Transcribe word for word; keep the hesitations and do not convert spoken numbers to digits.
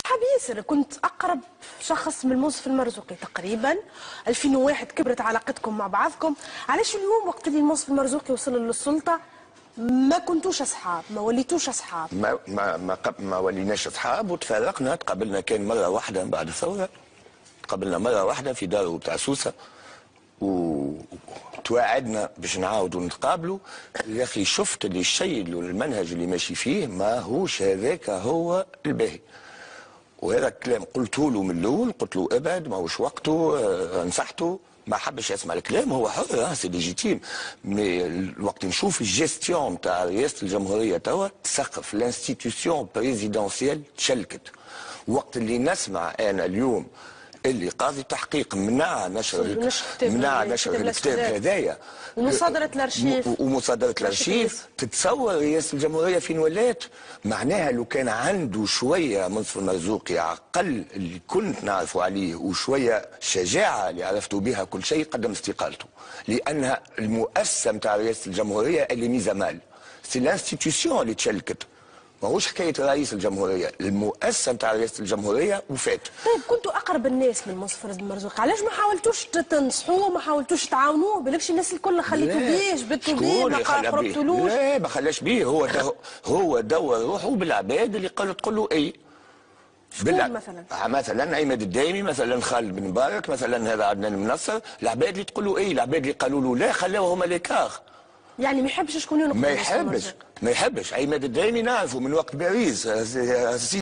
صحاب ياسر، كنت اقرب شخص من منصف المرزوقي تقريبا. ألفين وواحد كبرت علاقتكم مع بعضكم. علاش اليوم وقت اللي منصف المرزوقي وصل للسلطه ما كنتوش اصحاب، ما وليتوش اصحاب؟ ما ما ما, ما وليناش اصحاب وتفارقنا. تقابلنا كان مره واحده بعد الثوره، تقابلنا مره واحده في داره بتاع سوسه وتواعدنا باش نعاودوا نتقابلوا. يا اخي شفت اللي الشيء اللي المنهج اللي ماشي فيه ما هوش هذاك هو الباهي. وهذا الكلام قلته له من الاول، قلت له ابعد ماهوش وقته. آه نصحته ما حبش يسمع الكلام، هو حر سي ليجيتيم. مي الوقت نشوف الجيستيون تاع رئاسه الجمهوريه توا تسقف الانستيتيوسيون بريزيدونسيال تشلكت. وقت اللي نسمع انا اليوم اللي قاضي التحقيق منع نشر منع نشر الكتاب هذايا ومصادره الارشيف ومصادره الارشيف، تتصور رئاسه الجمهوريه فين ولات؟ معناها لو كان عنده شويه منصف المرزوقي عقل اللي كنت نعرفه عليه وشويه شجاعه اللي عرفتوا بها كل شيء، قدم استقالته. لانها المؤسسه نتاع رئاسه الجمهوريه اللي ميزه مال، سي لانستيتيوسيون اللي تشلكت، ماهوش حكايه رئيس الجمهوريه، المؤسسه نتاع رئاسه الجمهوريه وفات. طيب كنتوا اقرب الناس من منصف المرزوقي، علاش ما حاولتوش تنصحوه، ما حاولتوش تعاونوه؟ بالكش الناس الكل خليتوا بيه، جبتوا بيه، ما قربتولوش. لا ما خلاش بيه، هو دو هو دور روحه بالعباد اللي قالوا تقول له اي. شكون مثلا؟ مثلا عماد الدايمي، مثلا خالد بن مبارك، مثلا هذا عدنان المنصر، العباد اللي تقول له اي، العباد اللي قالوا له لا خلاوه هما ليكار. يعني ما يحبش شكون ينقذ؟ ما يحبش ما يحبش عماد الدايمي نعرفه من وقت باريس.